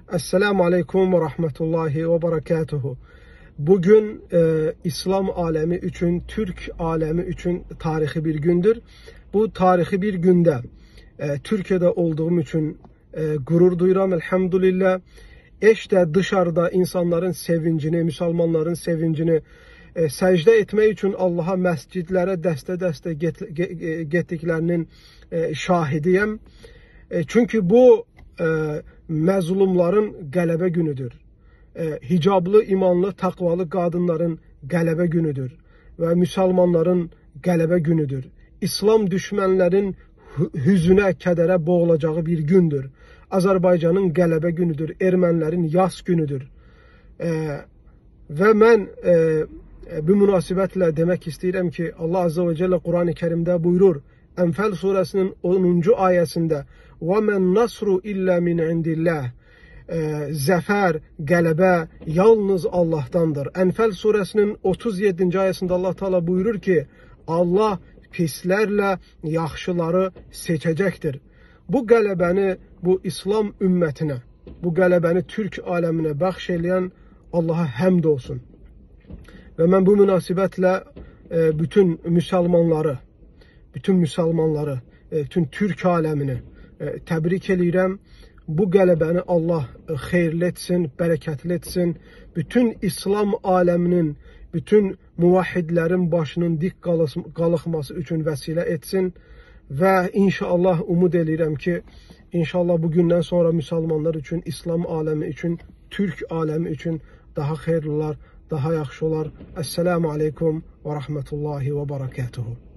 Esselamu Aleyküm ve Rahmetullahi ve Berekatuhu. Bugün İslam alemi için, Türk alemi için tarihi bir gündür. Bu tarihi bir günde Türkiye'de olduğum için gurur duyuram elhamdülillah. İşte dışarıda insanların sevincini, Müslümanların sevincini secde etmek için Allah'a mescidlere deste getdiklərinin şahidiyim. Çünkü bu məzlumların qələbə günüdür. Hicablı, imanlı, takvalı qadınların qələbə günüdür. Və müsəlmanların qələbə günüdür. İslam düşmənlərin hüzünə, kədərə boğulacağı bir gündür. Azərbaycanın qələbə günüdür. Ermənilərin yas günüdür. Və mən bu münasibətlə demək istəyirəm ki, Allah Azze ve Celle Kur'an-ı Kerimdə buyurur. Enfal suresinin 10. ayəsində وَمَنْ نَصْرُ إِلَّا مِنْ عِنْدِ اللّٰهِ Zəfər, qələbə yalnız Allah'tandır. Enfal suresinin 37. ayəsində Allah Teala buyurur ki, Allah pislərlə yaxşıları seçəcəkdir. Bu qələbəni, bu İslam ümmətinə, bu qələbəni Türk aləminə bəxş eləyən Allah'a həmd olsun. Və mən bu münasibətlə bütün Müslümanları, bütün Türk aləmini təbrik edirəm. Bu qələbəni Allah xeyirli etsin, bərəkətli etsin. Bütün İslam aləminin, bütün muvahhidlərin başının dik qalıqması üçün vəsilə etsin. Və inşallah umud edirəm ki, inşallah bugündən sonra Müslümanlar üçün, İslam aləmi üçün, Türk aləmi üçün daha xeyirliler, daha yaxşı olar. Esselamu Aleyküm ve Rahmetullahi ve Berekatuhu.